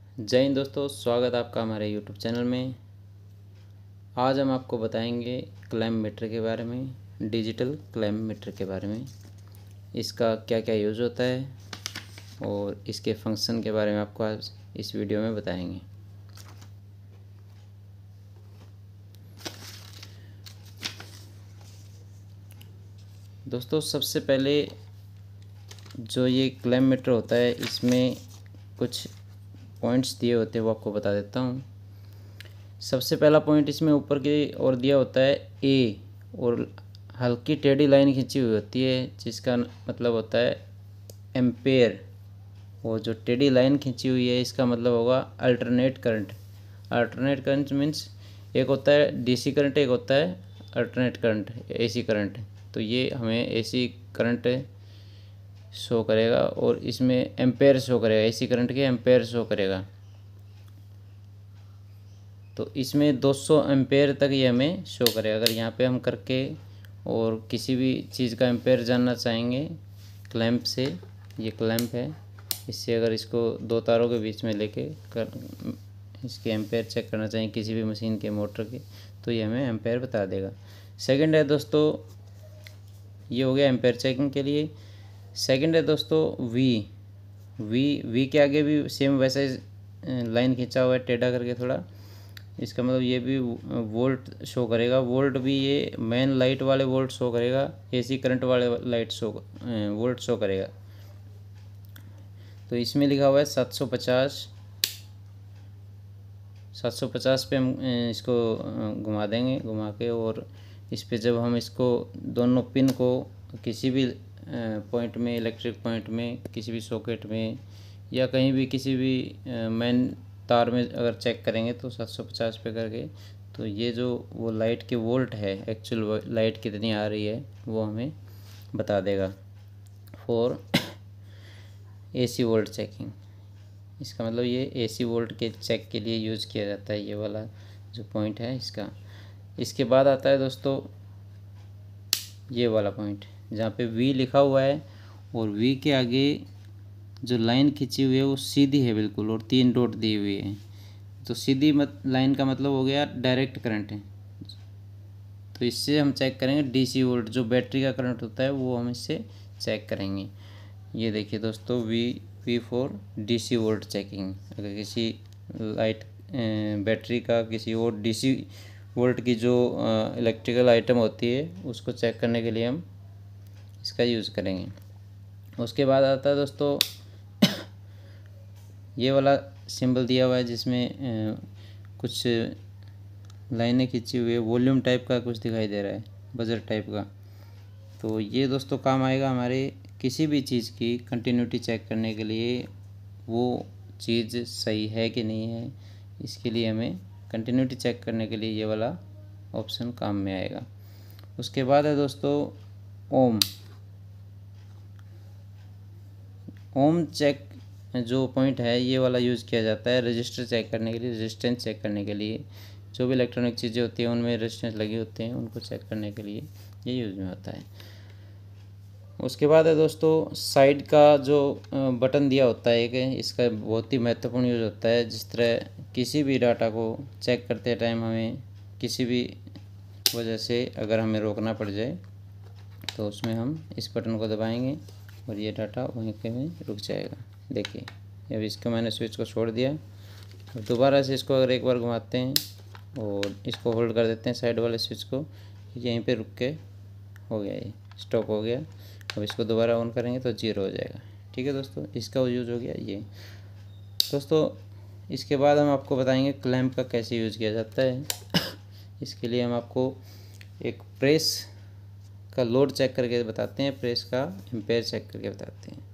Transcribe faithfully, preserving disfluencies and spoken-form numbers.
जय हिंद दोस्तों, स्वागत है आपका हमारे यूट्यूब चैनल में। आज हम आपको बताएंगे क्लैम मीटर के बारे में, डिजिटल क्लैम मीटर के बारे में। इसका क्या क्या यूज़ होता है और इसके फंक्शन के बारे में आपको आज इस वीडियो में बताएंगे। दोस्तों, सबसे पहले जो ये क्लैम मीटर होता है, इसमें कुछ पॉइंट्स दिए होते हैं, वो आपको बता देता हूँ। सबसे पहला पॉइंट इसमें ऊपर की ओर दिया होता है ए, और हल्की टेढ़ी लाइन खींची हुई होती है, जिसका मतलब होता है एम्पेयर। वो जो टेढ़ी लाइन खींची हुई है, इसका मतलब होगा alternate current. Alternate current means एक होता है डीसी करंट, एक होता है अल्टरनेट करंट, एसी करंट। तो ये हमें एसी करंट शो करेगा और इसमें एम्पेयर शो करेगा, एसी करंट के एम्पेयर शो करेगा। तो इसमें दो सौ एम्पेयर तक ये हमें शो करेगा। अगर यहाँ पे हम करके और किसी भी चीज़ का एम्पेयर जानना चाहेंगे क्लैंप से, ये क्लैंप है, इससे अगर इसको दो तारों के बीच में लेके कर इसके एम्पेयर चेक करना चाहें किसी भी मशीन के मोटर के, तो ये हमें एम्पेयर बता देगा। सेकंड है दोस्तों, ये हो गया एम्पेयर चेकिंग के लिए। सेकंड है दोस्तों वी वी वी के आगे भी सेम वैसा लाइन खींचा हुआ है टेढ़ा करके थोड़ा। इसका मतलब ये भी वोल्ट शो करेगा। वोल्ट भी ये मेन लाइट वाले वोल्ट शो करेगा, एसी करंट वाले लाइट शो वोल्ट शो करेगा। तो इसमें लिखा हुआ है सात सौ पचास सात सौ पचास पे हम इसको घुमा देंगे, घुमा के, और इस पे जब हम इसको दोनों पिन को किसी भी पॉइंट में, इलेक्ट्रिक पॉइंट में, किसी भी सॉकेट में या कहीं भी किसी भी मेन तार में अगर चेक करेंगे तो सात सौ पचास पे करके, तो ये जो वो लाइट के वोल्ट है, एक्चुअल लाइट कितनी आ रही है, वो हमें बता देगा फॉर एसी वोल्ट चेकिंग। इसका मतलब ये एसी वोल्ट के चेक के लिए यूज़ किया जाता है, ये वाला जो पॉइंट है इसका। इसके बाद आता है दोस्तों ये वाला पॉइंट, जहाँ पे वी लिखा हुआ है और वी के आगे जो लाइन खींची हुई है वो सीधी है बिल्कुल, और तीन डॉट दी हुई है। तो सीधी मत लाइन का मतलब हो गया डायरेक्ट करंट है। तो इससे हम चेक करेंगे डीसी वोल्ट, जो बैटरी का करंट होता है वो हम इससे चेक करेंगे। ये देखिए दोस्तों, V V four DC volt checking. अगर किसी लाइट बैटरी का किसी और डीसी वोल्ट की जो इलेक्ट्रिकल आइटम होती है उसको चेक करने के लिए हम इसका यूज़ करेंगे। उसके बाद आता है दोस्तों ये वाला सिंबल दिया हुआ है, जिसमें कुछ लाइनें खींची हुई है, वॉल्यूम टाइप का कुछ दिखाई दे रहा है, बजर टाइप का। तो ये दोस्तों काम आएगा हमारे किसी भी चीज़ की कंटिन्यूटी चेक करने के लिए, वो चीज़ सही है कि नहीं है, इसके लिए हमें कंटिन्यूटी चेक करने के लिए ये वाला ऑप्शन काम में आएगा। उसके बाद है दोस्तों ओम ओम चेक जो पॉइंट है, ये वाला यूज़ किया जाता है रजिस्टर चेक करने के लिए, रेजिस्टेंस चेक करने के लिए। जो भी इलेक्ट्रॉनिक चीज़ें होती हैं उनमें रेजिस्टेंस लगे होते हैं, उनको चेक करने के लिए ये यूज़ में होता है। उसके बाद है दोस्तों साइड का जो बटन दिया होता है एक, इसका बहुत ही महत्वपूर्ण यूज़ होता है। जिस तरह किसी भी डाटा को चेक करते टाइम हमें किसी भी वजह से अगर हमें रोकना पड़ जाए, तो उसमें हम इस बटन को दबाएंगे और ये डाटा वहीं के वहीं रुक जाएगा। देखिए, अब इसको मैंने स्विच को छोड़ दिया, और दोबारा से इसको अगर एक बार घुमाते हैं और इसको होल्ड कर देते हैं साइड वाले स्विच को, यहीं पे रुक के हो गया, ये स्टॉप हो गया। अब इसको दोबारा ऑन करेंगे तो जीरो हो जाएगा। ठीक है दोस्तों, इसका यूज़ हो गया ये। दोस्तों इसके बाद हम आपको बताएंगे क्लैंप का कैसे यूज़ किया जाता है। इसके लिए हम आपको एक प्रेस का लोड चेक करके बताते हैं, प्रेस का एम्पेयर चेक करके बताते हैं।